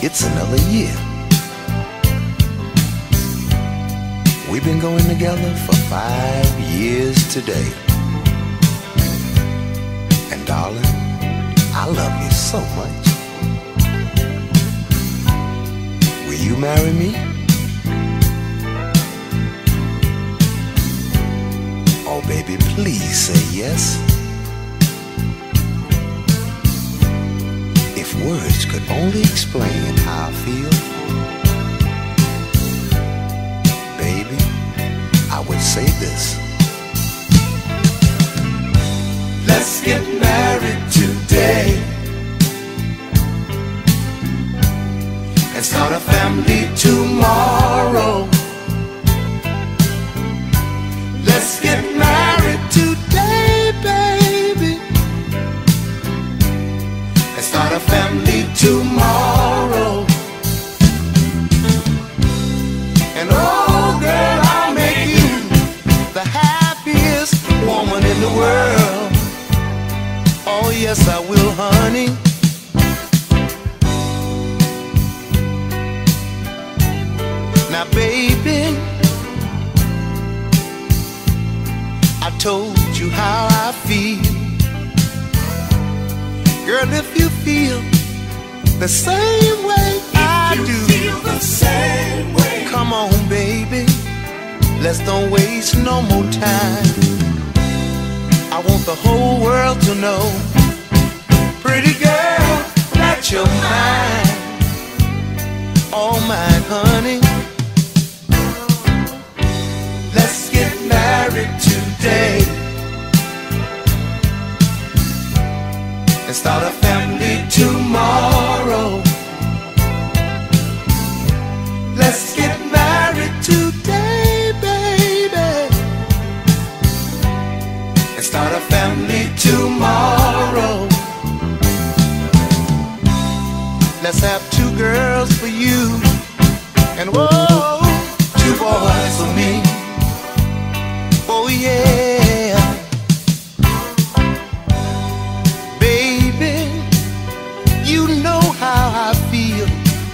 It's another year. We've been going together for 5 years today. And darling, I love you so much. Will you marry me? Oh baby, please say yes. If words could only explain how I feel, baby, I would say this. Let's get married today and start a family tomorrow. Let's get married today, baby, and start a family tomorrow. And oh girl, I'll make you the happiest woman in the world. Oh yes, I will, honey. Now baby, I told you how I feel. Girl, if you feel the same way I do, feel the same way, come on baby, let's don't waste no more time. I want the whole world to know, pretty girl, that you're mine, all mine, honey. Let's get married today and start a family tomorrow. Let's get married today, baby, and start a family tomorrow. Let's have 2 girls for you and whoa, 2 boys for me. Oh yeah, baby, you know how I feel.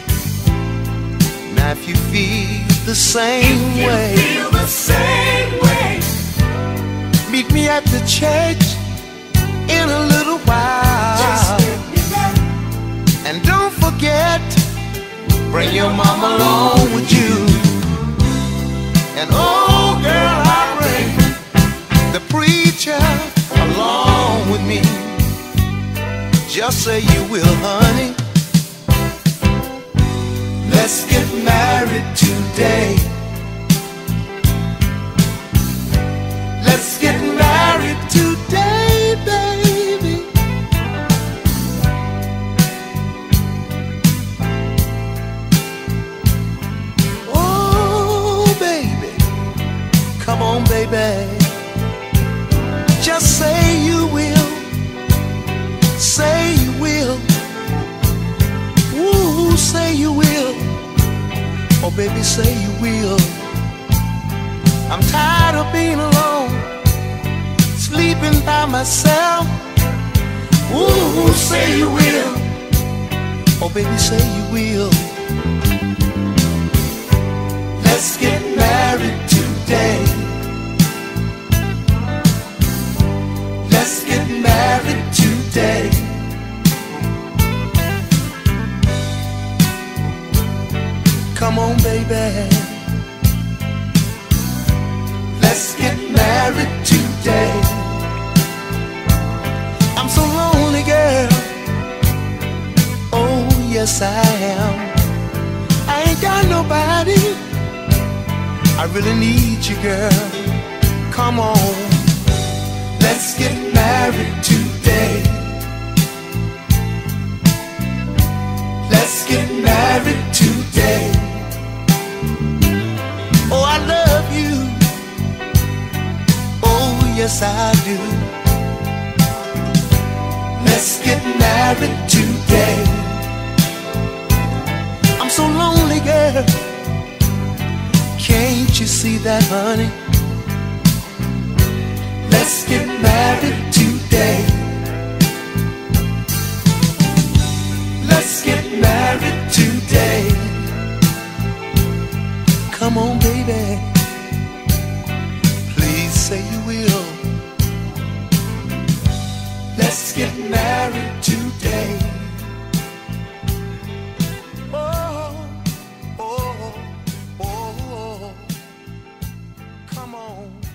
Now if you feel the same way, feel the same way, meet me at the church in a little while. Just let me know. And don't forget, bring your mama along with you. And oh girl, I'll bring the preacher along with me. Just say you will, honey. Let's get married today. Let's get married today, baby. Oh, baby, come on, baby. Just say you will. Say you will. Ooh, say you will. Oh, baby, say you will. I'm tired of being alone, sleeping by myself. Ooh, say you will. Oh, baby, say you will. Let's get married today. Let's get married today. Come on, baby. Let's get married today. I'm so lonely, girl. Oh, yes, I am. I ain't got nobody. I really need you, girl. Come on. Let's get married today. Let's get married today. Oh, I love you. Oh, yes, I do. Let's get married today. I'm so lonely, girl. Can't you see that, honey? Let's get married today. Let's get married today. home.